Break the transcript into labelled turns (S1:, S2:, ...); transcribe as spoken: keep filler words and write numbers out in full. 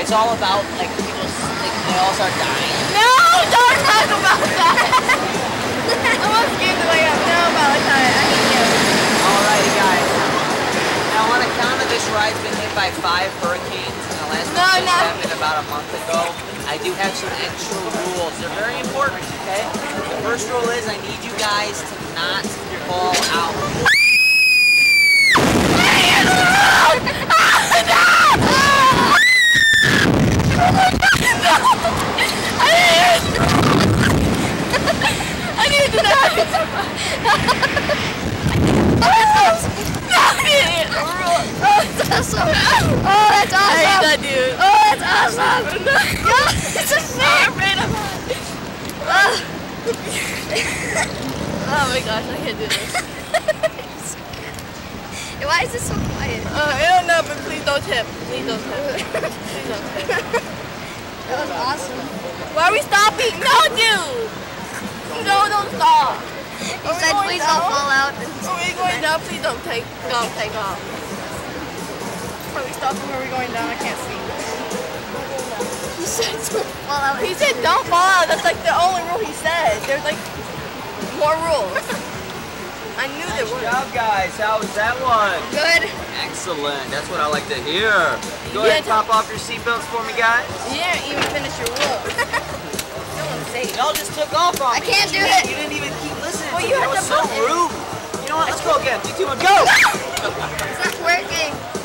S1: it's all about like people like they all start dying.
S2: No, don't talk about that. I'm almost scared the way up. No, Valentine, I hate you.
S1: Alrighty, guys. Now, on account of this ride's been hit by five hurricanes, and the last
S2: No,
S1: one just
S2: no.
S1: happened about a month ago, I do have some extra rules. They're very important, okay? The first rule is I need you guys to not fall out.
S2: I need to know. Oh, that's awesome. Oh, that's awesome. I hate that dude. Oh, that's awesome. No, it's a snake. Oh. Oh my gosh, I can't do this. Why is this so quiet? Uh, I don't know, but please don't tip. Please don't tip. Please don't tip. That was awesome. Why are we stopping? No, dude. No, don't stop. You said please don't fall out. Are we going down? Please don't take, don't take off. Are we stopping? Where are we going down? I can't see. He said don't fall out. He said don't fall out. That's like the only rule he said. There's like more rules. I knew there
S1: Nice
S2: were.
S1: job, guys. How was that one?
S2: Good.
S1: Excellent. That's what I like to hear. Go
S2: Yeah,
S1: ahead and pop off your seatbelts for me, guys.
S2: You didn't even finish your rule. No one's safe.
S1: Y'all just took off on
S2: I
S1: me.
S2: can't do
S1: you
S2: it.
S1: You didn't even keep listening
S2: Well,
S1: to
S2: you
S1: me.
S2: had
S1: That was
S2: to
S1: so
S2: button.
S1: rude. You know what? Let's go again. Three, two, one, go!
S2: It's not working.